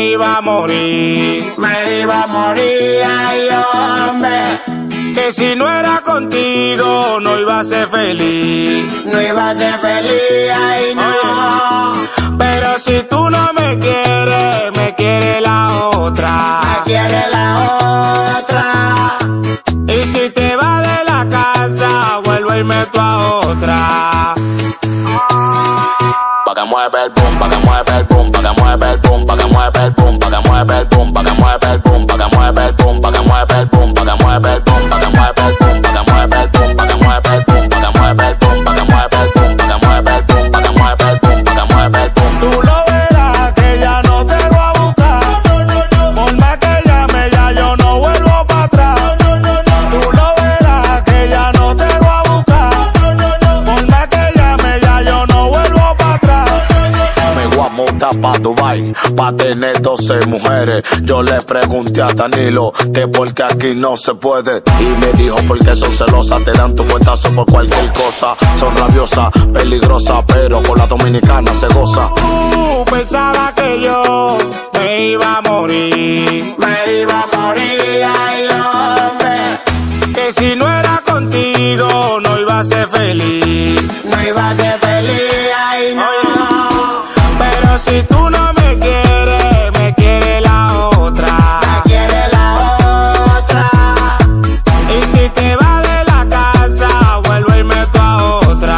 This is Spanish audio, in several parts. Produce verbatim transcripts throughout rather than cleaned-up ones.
iba a morir, me iba a morir, ay hombre. que si no era contigo no iba a ser feliz, no iba a ser feliz, ay no. Oye, pero si tú no me quieres, me quiere la otra, me quiere la otra. Y si te vas de la casa, vuelvo y meto a otra. Pa' que mueve el boom, pa' que mueve el boom, pa' que mueve el boom, pa' que mueve el boom, pa' que mueve el boom, pa' que mueve el boom, pa' que mueve el boom, pa' que mueve el boom, pa' que mueve el boom, pa' que mueve el boom, pa' que mueve el boom, pa' que mueve el boom, pa' que mueve el boom, pa' que mueve el boom, pa' que mueve el boom, pa' que mueve el boom, pa' que mueve el boom. Tú lo verás que ya no te voy a buscar. Por más que llame ya yo no vuelvo para atrás. Tú lo verás que ya no te voy a buscar. Por más que llame ya yo no vuelvo para atrás. Me voy a mudar pa' Dubai, pa' tener doce mujeres. Yo le pregunté a Danilo que porque aquí no se puede. Y me dijo porque son celosas, te dan tu fuetazo por cualquier cosa. Son rabiosas, peligrosas, pero con la dominicana se goza. Tú pensabas que yo me iba a morir, me iba a morir, ay hombre. que si no era contigo no iba a ser feliz, no iba a ser feliz, ay no. Pero si tú no me quieres, me quiere la otra, me quiere la otra. Y si te vas de la casa, vuelvo y meto a otra.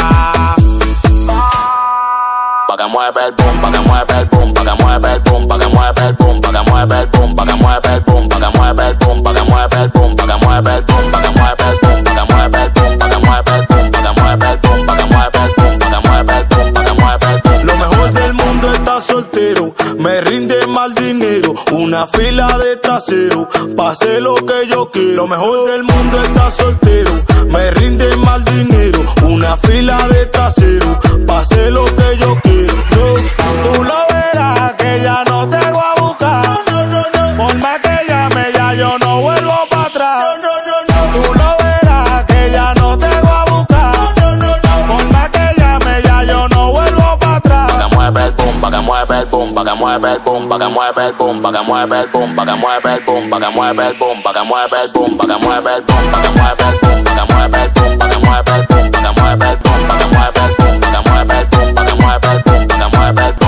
Pa' que mueve el boom, pa' que mueve el boom, pa' que mueve el boom, pa' que mueve el boom, pa' que mueve el boom, pa' que mueve el boom, pa' que mueve el boom, pa' que mueve el boom, pa' que mueve el boom, pa' que mueve el boom, pa' que mueve el boom, pa' que mueve el boom, pa' que mueve el boom, pa' que mueve el boom, pa' que mueve el boom, pa' que mueve el boom. Lo mejor del mundo está soltero, me rinde mal dinero, una fila de trasero, pase lo que yo quiero. Lo mejor del mundo está soltero, me rinde mal dinero, una fila de trasero, pase lo que yo quiero. Yo, tú lo verás que ya no te voy a buscar. Por más que llame ya yo no vuelvo para atrás. Tú lo verás que ya no te voy a buscar. Por más que llame ya yo no vuelvo para atrás. Pa' que mueve el boom, pa' que mueve el boom, pa' que mueve el boom, pa' que mueve el boom, pa' que mueve el boom, pa' que mueve el boom, pa' que mueve el boom, pa' que mueve el boom, pa' que mueve el boom, pa' que mueve el boom, pa' que mueve el boom, pa' que mueve el boom, pa' que mueve el boom, pa' que mueve el boom, pa' que mueve el boom, pa' que mueve el boom, pa' que mueve el boom.